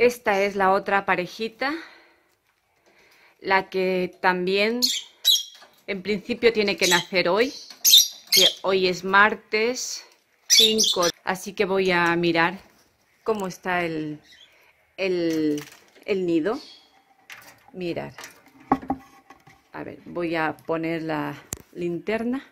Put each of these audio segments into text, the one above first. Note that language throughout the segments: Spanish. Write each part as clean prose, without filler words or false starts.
Esta es la otra parejita, la que también en principio tiene que nacer hoy, que hoy es martes 5, así que voy a mirar cómo está el nido. Mirad, a ver, voy a poner la linterna.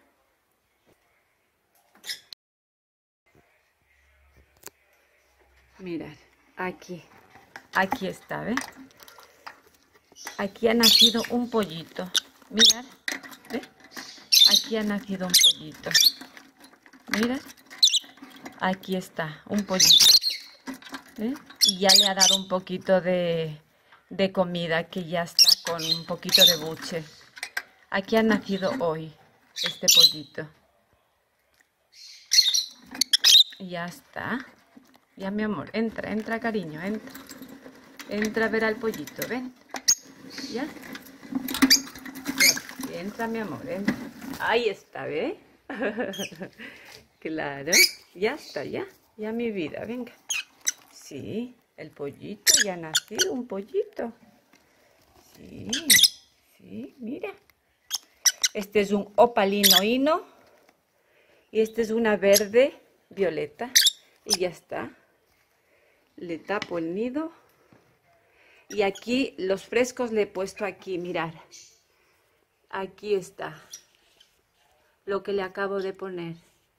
Mirad, aquí está, ¿ves? Aquí ha nacido un pollito. Mirad, ¿ves? Aquí ha nacido un pollito. Mirad, aquí está, un pollito. ¿Ves? Y ya le ha dado un poquito de comida, que ya está con un poquito de buche. Aquí ha nacido hoy este pollito. Ya está. Ya, mi amor, entra, cariño, entra. Entra a ver al pollito, ven. ¿Ya? Ya, entra, mi amor, entra. Ahí está, ¿ve? Claro. Ya está, ya mi vida, venga. Sí, el pollito, ya ha nacido un pollito. Sí, mira. Este es un opalino hino y este es una verde violeta. Y ya está. Le tapo el nido. Y aquí los frescos le he puesto aquí, mirad. Aquí está lo que le acabo de poner.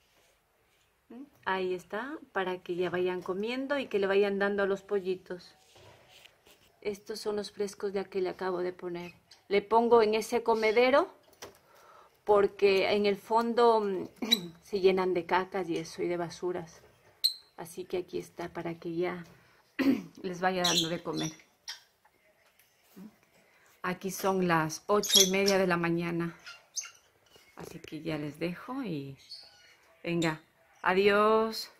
Ahí está, para que ya vayan comiendo y que le vayan dando a los pollitos. Estos son los frescos de que le acabo de poner. Le pongo en ese comedero porque en el fondo se llenan de cacas y eso y de basuras. Así que aquí está para que ya les vaya dando de comer. Aquí son las 8:30 de la mañana. Así que ya les dejo y venga, adiós.